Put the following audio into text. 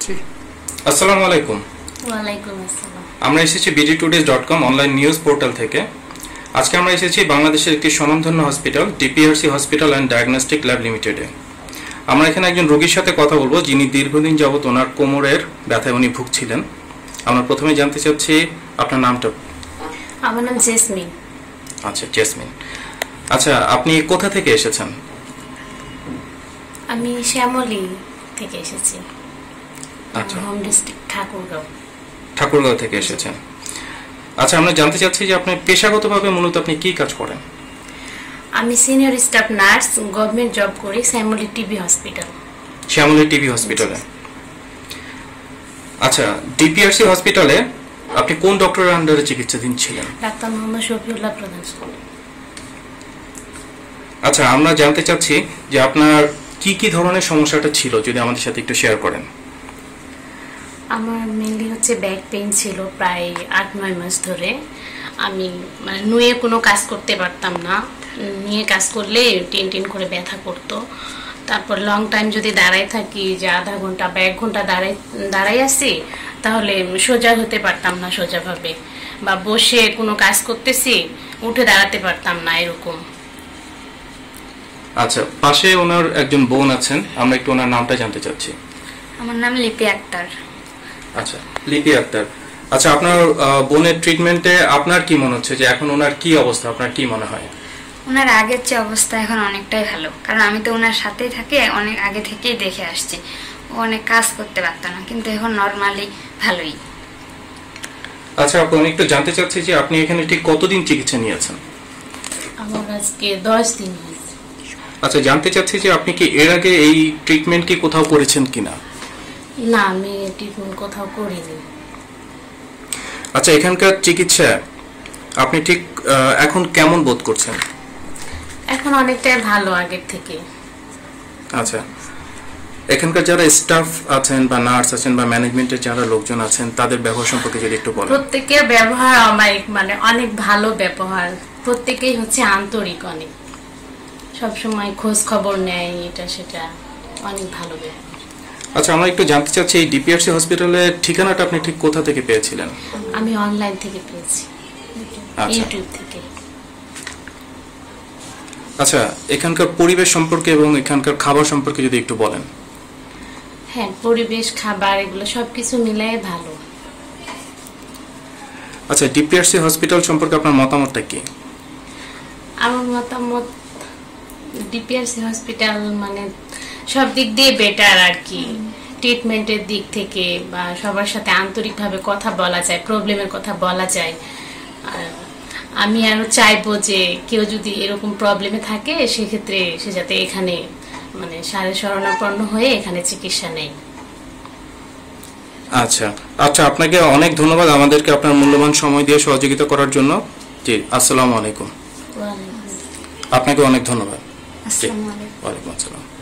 জি আসসালামু আলাইকুম। ওয়ালাইকুম আসসালাম। আমরা এসেছি bgtodays.com অনলাইন নিউজ পোর্টাল থেকে। আজকে আমরা এসেছি বাংলাদেশের একটি স্বনামধন্য hospital DPRC hospital and diagnostic lab লিমিটেডে। আমরা এখানে একজন রোগীর সাথে কথা বলবো যিনি দীর্ঘদিন যাবত ওনার কোমরের ব্যথায় উনি ভুগছিলেন। আমরা প্রথমে জানতে চাচ্ছি আপনার নামটা। আমার নাম জেসমিন। আচ্ছা জেসমিন, আচ্ছা আপনি কোথা থেকে এসেছেন? আমি শ্যামলী থেকে এসেছি। আচ্ছা, হোম ডিস্ট্রিক্ট ঠাকুরগাঁও। ঠাকুরগাঁও থেকে এসেছেন। আচ্ছা আমরা জানতে চাচ্ছি যে আপনি পেশাগতভাবে মূলত আপনি কি কাজ করেন? আমি senior staff nurse, government job করি Shyamoli TB hospital. Shyamoli TB হসপিটালে। আচ্ছা ডিপিআরসি হসপিটালে আপনি কোন ডক্টরের আন্ডারে চিকিৎসাধীন ছিলেন? ডাক্তার মোহাম্মদ শফিউল্লাহ প্রধান। আচ্ছা আমরা জানতে চাচ্ছি যে আপনার কি কি ধরনের সমস্যাটা ছিল, যদি আমাদের সাথে একটু শেয়ার করেন। আমার মেনলি হচ্ছে ব্যাক পেইন ছিল প্রায় 8-9 মাস ধরে। আমি মানে নুয়ে কোনো কাজ করতে পারতাম না, নিয়ে কাজ করলে টিন টিন করে ব্যথা করতো। তারপর লং টাইম যদি দাঁড়াই থাকি, যে আধা ঘন্টা বা 1 ঘন্টা দাঁড়াই আসি, তাহলে সোজা হতে পারতাম না সোজাভাবে, বা বসে কোনো কাজ করতেছি উঠে দাঁড়াতে পারতাম না, এরকম। আচ্ছা পাশে ওনার একজন বোন আছেন, আমরা একটু ওনার নামটা জানতে চাচ্ছি। আমার নাম লিপি আক্তার। আচ্ছা লিপি আক্তার, আচ্ছা আপনার বোনের ট্রিটমেন্টে আপনার কি মনে হচ্ছে যে এখন ওনার কি অবস্থা, আপনার কি মনে হয়? ওনার আগের চেয়ে অবস্থা এখন অনেকটাই ভালো, কারণ আমি তো ওনার সাথেই থাকি, অনেক আগে থেকেই দেখে আসছি। ও অনেক কাজ করতে পারতাম না, কিন্তু এখন নর্মালি ভালোই। আচ্ছা আপনি একটু জানতে চাচ্ছি যে আপনি এখানে ঠিক কতদিন চিকিৎসা নিয়েছেন? আমার আজকে 10 দিন হয়েছে। আচ্ছা জানতে চাচ্ছি যে আপনি কি এর আগে এই ট্রিটমেন্ট কি কোথাও করেছেন কিনা? না, আমি ট্রিটমেন্ট কোথাও করিনি। আচ্ছা এখানকার চিকিৎসা আপনি ঠিক এখন কেমন বোধ করছেন? এখন অনেকটাই ভালো আগের থেকে। আচ্ছা এখানকার যারা স্টাফ আছেন বা নার্স আছেন বা ম্যানেজমেন্টের যারা লোকজন আছেন তাদের ব্যবহার সম্পর্কে যদি একটু বলেন। প্রত্যেকের ব্যবহার অমায়িক, মানে অনেক ভালো ব্যবহার। প্রত্যেকেই হচ্ছে আন্তরিক, অনেক সবসময় খোঁজ খবর নেয়, এটা সেটা, অনেক ভালো ব্যবহার। আচ্ছা আমরা একটু জানতে চাচ্ছি এই ডিপিআরসি হসপিটালের ঠিকানাটা আপনি ঠিক কোথা থেকে পেয়েছিলেন? আমি অনলাইন থেকে পেয়েছি, ইউটিউব থেকে। আচ্ছা এখানকার পরিবেশ সম্পর্কে এবং এখানকার খাবার সম্পর্কে যদি একটু বলেন। হ্যাঁ, পরিবেশ, খাবার, এগুলো সবকিছু মিলাই ভালো। আচ্ছা ডিপিআরসি হসপিটাল সম্পর্কে আপনার মতামতটা কি? আমার মতামত, ডিপিআরসি হসপিটাল মানে সব দিক দিয়ে বেটার আর কি। ট্রিটমেন্টের দিক থেকে বা সবার সাথে আন্তরিকভাবে কথা বলা যায়, প্রবলেমের কথা বলা যায়। আর আমি আরো চাইবো যে কেউ যদি এরকম প্রবলেমে থাকে সেক্ষেত্রে সে যাতে এখানে মানে শরণাপন্ন হয়ে এখানে চিকিৎসা নেয়। আচ্ছা আচ্ছা আপনাকে অনেক ধন্যবাদ আমাদেরকে আপনার মূল্যবান সময় দিয়ে সহযোগিতা করার জন্য। জি আসসালামু আলাইকুম। আপনাকে অনেক ধন্যবাদ। আসসালামু আলাইকুম। ওয়ালাইকুম আসসালাম।